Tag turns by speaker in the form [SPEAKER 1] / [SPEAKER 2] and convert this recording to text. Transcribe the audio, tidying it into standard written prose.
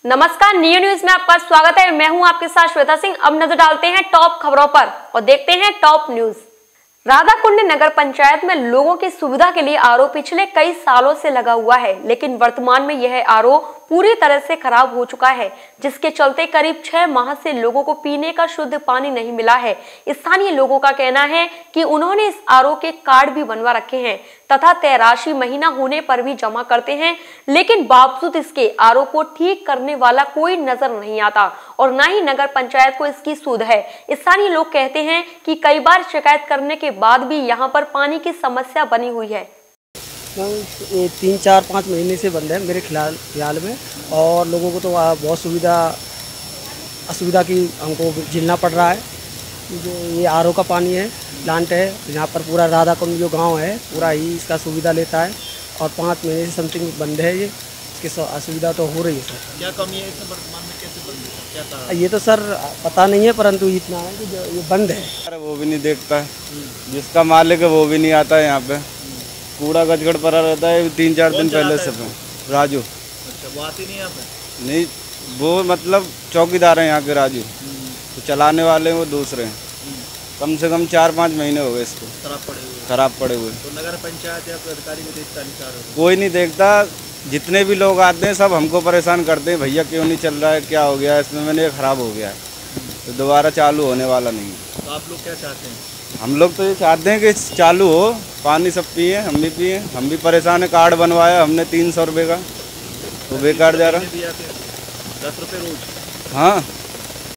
[SPEAKER 1] नमस्कार, neo news में आपका स्वागत है। मैं हूं आपके साथ श्वेता सिंह। अब नजर डालते हैं टॉप खबरों पर और देखते हैं टॉप न्यूज। राधाकुंड नगर पंचायत में लोगों की सुविधा के लिए आरओ पिछले कई सालों से लगा हुआ है, लेकिन वर्तमान में यह आरओ पूरी तरह से खराब हो चुका है, जिसके चलते करीब 6 माह से लोगों को पीने का शुद्ध पानी नहीं मिला है। स्थानीय लोगों का कहना है कि उन्होंने इस आरओ के कार्ड भी बनवा रखे हैं तथा तय राशि महीना होने पर भी जमा करते हैं, लेकिन बावजूद इसके आरओ को ठीक करने वाला कोई नजर नहीं आता और न ही नगर पंचायत को इसकी सुध है। स्थानीय लोग कहते हैं कि कई बार शिकायत करने के बाद भी यहाँ पर पानी की समस्या बनी हुई है।
[SPEAKER 2] ये 3-4-5 महीने से बंद है मेरे ख्याल में, और लोगों को तो बहुत असुविधा की हमको झेलना पड़ रहा है। जो ये आरओ का पानी है, प्लांट है, यहाँ पर पूरा राधाकुंड जो गांव है पूरा ही इसका सुविधा लेता है और 5 महीने से समथिंग बंद है। ये इसकी असुविधा तो हो रही है सर।
[SPEAKER 3] क्या कमी है इसमें वर्तमान में, कैसे बंद है, क्या कारण?
[SPEAKER 2] ये तो सर पता नहीं है, परंतु इतना है कि जो ये बंद है।
[SPEAKER 4] अरे वो भी नहीं देखता है, जिसका मालिक है वो भी नहीं आता है यहाँ पे। कूड़ा गजगड़ पड़ा रहता है 3-4 दिन पहले से। राजू।
[SPEAKER 3] अच्छा, वो आती नहीं यहाँ पे?
[SPEAKER 4] नहीं, वो मतलब चौकीदार है यहाँ के राजू, तो चलाने वाले वो दूसरे हैं। कम से कम 4-5 महीने हो गए इसको खराब पड़े हुए।
[SPEAKER 3] तो नगर पंचायत या कोई अधिकारी भी देखता नहीं?
[SPEAKER 4] कोई नहीं देखता। जितने भी लोग आते हैं सब हमको परेशान करते हैं, भैया क्यों नहीं चल रहा है, क्या हो गया इसमें, मैंने खराब हो गया है, तो दोबारा चालू होने वाला नहीं है।
[SPEAKER 3] तो आप लोग क्या चाहते हैं?
[SPEAKER 4] हम लोग तो ये चाहते हैं कि चालू हो, पानी सब पिए, हम भी पिए। हम भी परेशान है, कार्ड बनवाया हमने 300 रुपये का, तो बेकार जा रहा है।
[SPEAKER 3] 10 रुपये रोज?
[SPEAKER 4] हाँ।